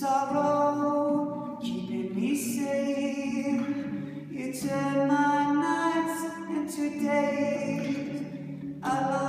sorrow, keeping me safe. You turn my nights into days.